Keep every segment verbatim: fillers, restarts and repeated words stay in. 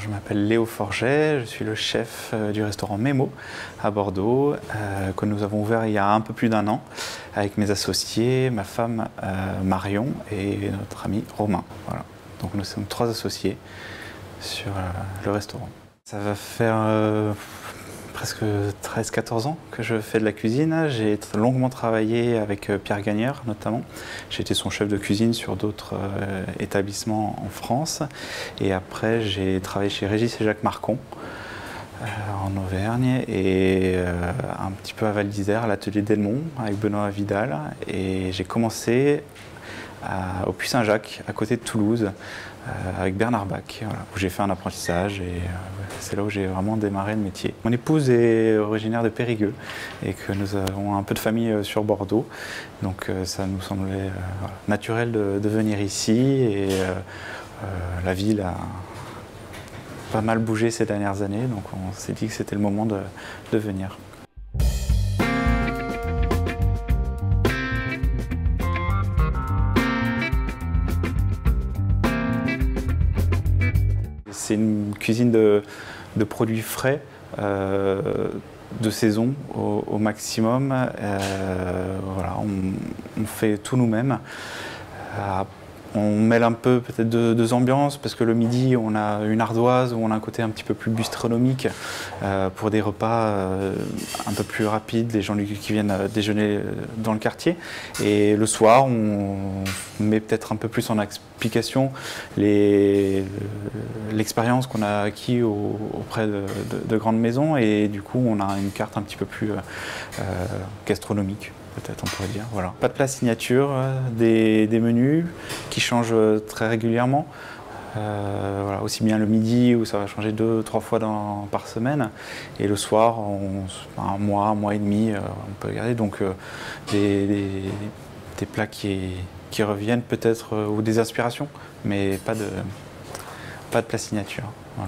je m'appelle Léo Forget, je suis le chef euh, du restaurant Memo à Bordeaux, euh, que nous avons ouvert il y a un peu plus d'un an avec mes associés, ma femme euh, Marion et notre ami Romain. Voilà. Donc nous sommes trois associés sur euh, le restaurant. Ça va faire euh, presque treize quatorze ans que je fais de la cuisine. J'ai longuement travaillé avec Pierre Gagnère notamment. J'ai été son chef de cuisine sur d'autres euh, établissements en France. Et après, j'ai travaillé chez Régis et Jacques Marcon euh, en Auvergne et euh, un petit peu à Val d'Isère, à l'atelier Delmont avec Benoît Vidal. Et j'ai commencé à, au Puy-Saint-Jacques, à côté de Toulouse, euh, avec Bernard Bach, voilà, où j'ai fait un apprentissage et euh, c'est là où j'ai vraiment démarré le métier. Mon épouse est originaire de Périgueux et que nous avons un peu de famille sur Bordeaux, donc euh, ça nous semblait euh, voilà, naturel de, de venir ici et euh, euh, la ville a pas mal bougé ces dernières années, donc on s'est dit que c'était le moment de, de venir. C'est une cuisine de, de produits frais, euh, de saison au, au maximum. Euh, voilà, on, on fait tout nous-mêmes. Euh, on mêle un peu peut-être deux, deux ambiances parce que le midi on a une ardoise où on a un côté un petit peu plus bistronomique euh, pour des repas euh, un peu plus rapides, les gens qui viennent déjeuner dans le quartier. Et le soir on met peut-être un peu plus en application l'expérience qu'on a acquis au, auprès de, de, de grandes maisons et du coup on a une carte un petit peu plus euh, gastronomique. Peut-être on pourrait dire, voilà. Pas de plat signature, des, des menus qui changent très régulièrement. Euh, voilà, aussi bien le midi où ça va changer deux, trois fois dans, par semaine. Et le soir, on, un mois, un mois et demi, euh, on peut regarder. Donc euh, des, des, des plats qui, qui reviennent peut-être, euh, ou des inspirations, mais pas de, pas de plat signature. Voilà.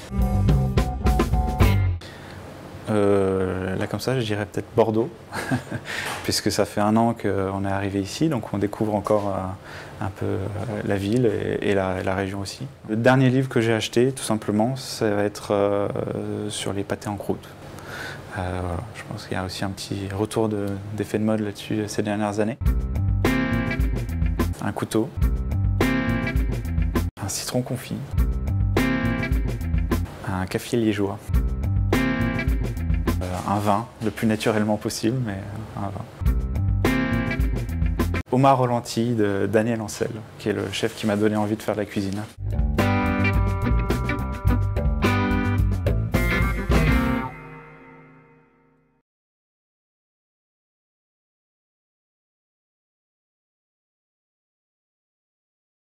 Euh, là comme ça je dirais peut-être Bordeaux puisque ça fait un an qu'on est arrivé ici, donc on découvre encore euh, un peu euh, la ville et, et, la, et la région aussi. Le dernier livre que j'ai acheté tout simplement ça va être euh, sur les pâtés en croûte. Euh, voilà. Je pense qu'il y a aussi un petit retour d'effet de, de mode là-dessus ces dernières années. Un couteau, un citron confit, un café liégeois. Un vin, le plus naturellement possible, mais un vin. Homard au lentilles de Daniel Ancel, qui est le chef qui m'a donné envie de faire de la cuisine.